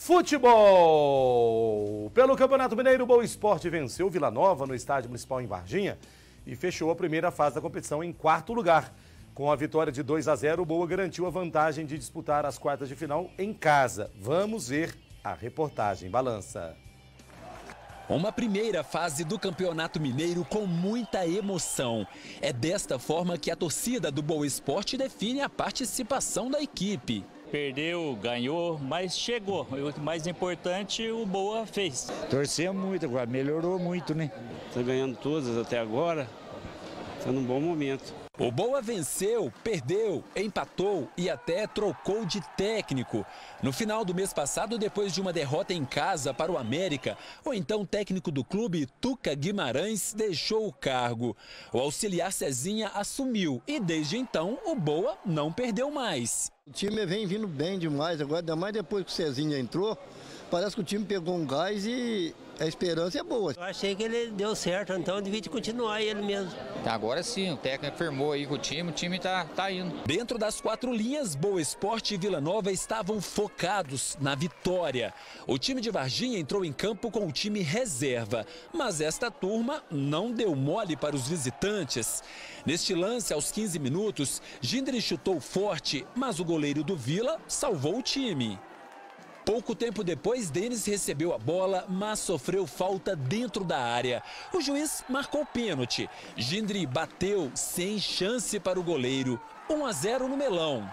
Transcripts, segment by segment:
Futebol! Pelo Campeonato Mineiro, o Boa Esporte venceu o Vila Nova no Estádio Municipal em Varginha e fechou a primeira fase da competição em quarto lugar. Com a vitória de 2-0, o Boa garantiu a vantagem de disputar as quartas de final em casa. Vamos ver a reportagem. Balança. Uma primeira fase do Campeonato Mineiro com muita emoção. É desta forma que a torcida do Boa Esporte define a participação da equipe. Perdeu, ganhou, mas chegou. O mais importante, o Boa fez. Torcemos muito agora, melhorou muito, né? Está ganhando todas até agora, está num bom momento. O Boa venceu, perdeu, empatou e até trocou de técnico. No final do mês passado, depois de uma derrota em casa para o América, o então técnico do clube, Tuca Guimarães, deixou o cargo. O auxiliar Cezinha assumiu e desde então o Boa não perdeu mais. O time vem vindo bem demais agora, ainda mais depois que o Cezinha entrou. Parece que o time pegou um gás e a esperança é boa. Eu achei que ele deu certo, então devia continuar ele mesmo. Agora sim, o técnico firmou aí com o time tá indo. Dentro das quatro linhas, Boa Esporte e Vila Nova estavam focados na vitória. O time de Varginha entrou em campo com o time reserva, mas esta turma não deu mole para os visitantes. Neste lance, aos 15 minutos, Gindri chutou forte, mas o goleiro do Vila salvou o time. Pouco tempo depois, Denis recebeu a bola, mas sofreu falta dentro da área. O juiz marcou pênalti. Gindri bateu sem chance para o goleiro. 1-0 no Melão.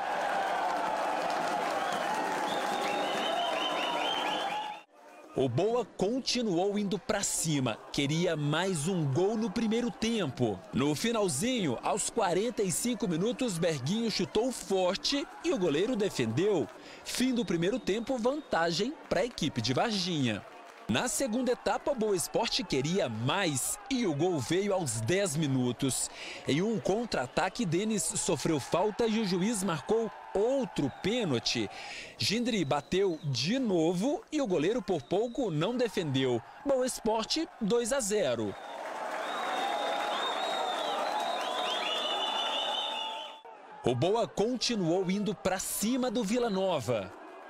O Boa continuou indo para cima, queria mais um gol no primeiro tempo. No finalzinho, aos 45 minutos, Berguinho chutou forte e o goleiro defendeu. Fim do primeiro tempo, vantagem para a equipe de Varginha. Na segunda etapa, o Boa Esporte queria mais e o gol veio aos 10 minutos. Em um contra-ataque, Denis sofreu falta e o juiz marcou outro pênalti. Gindri bateu de novo e o goleiro por pouco não defendeu. Boa Esporte 2-0. O Boa continuou indo para cima do Vila Nova.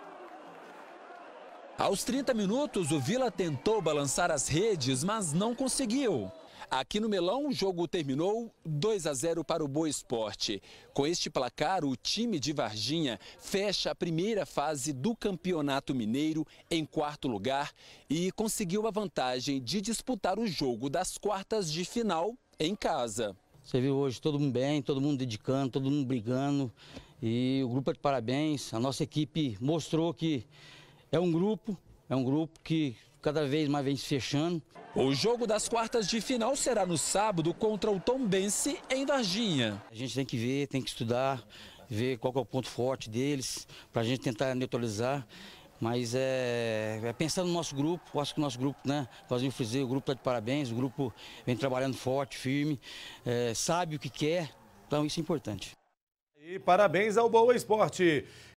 Aos 30 minutos, o Vila tentou balançar as redes, mas não conseguiu. Aqui no Melão, o jogo terminou 2-0 para o Boa Esporte. Com este placar, o time de Varginha fecha a primeira fase do Campeonato Mineiro em quarto lugar e conseguiu a vantagem de disputar o jogo das quartas de final em casa. Você viu hoje todo mundo bem, todo mundo dedicando, todo mundo brigando e o grupo é de parabéns. A nossa equipe mostrou que é um grupo que cada vez mais vem se fechando. O jogo das quartas de final será no sábado contra o Tombense em Varginha. A gente tem que ver, tem que estudar, ver qual que é o ponto forte deles, para a gente tentar neutralizar. Mas pensando no nosso grupo, eu acho que o nosso grupo, né, nós vamos fazer, o grupo está de parabéns, o grupo vem trabalhando forte, firme, sabe o que quer, então isso é importante. E parabéns ao Boa Esporte.